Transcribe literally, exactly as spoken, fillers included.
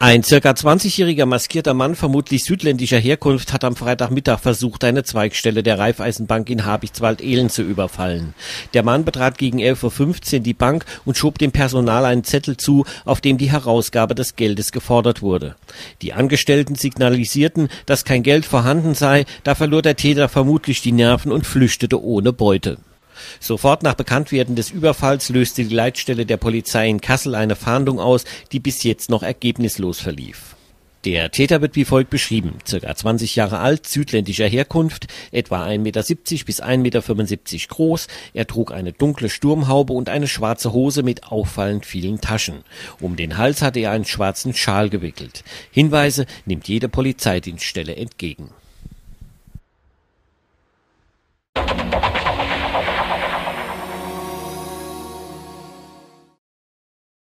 Ein circa zwanzigjähriger maskierter Mann, vermutlich südländischer Herkunft, hat am Freitagmittag versucht, eine Zweigstelle der Raiffeisenbank in Habichtswald-Ehlen zu überfallen. Der Mann betrat gegen elf Uhr fünfzehn die Bank und schob dem Personal einen Zettel zu, auf dem die Herausgabe des Geldes gefordert wurde. Die Angestellten signalisierten, dass kein Geld vorhanden sei, da verlor der Täter vermutlich die Nerven und flüchtete ohne Beute. Sofort nach Bekanntwerden des Überfalls löste die Leitstelle der Polizei in Kassel eine Fahndung aus, die bis jetzt noch ergebnislos verlief. Der Täter wird wie folgt beschrieben: Circa zwanzig Jahre alt, südländischer Herkunft, etwa ein Meter siebzig bis ein Meter fünfundsiebzig groß. Er trug eine dunkle Sturmhaube und eine schwarze Hose mit auffallend vielen Taschen. Um den Hals hatte er einen schwarzen Schal gewickelt. Hinweise nimmt jede Polizeidienststelle entgegen.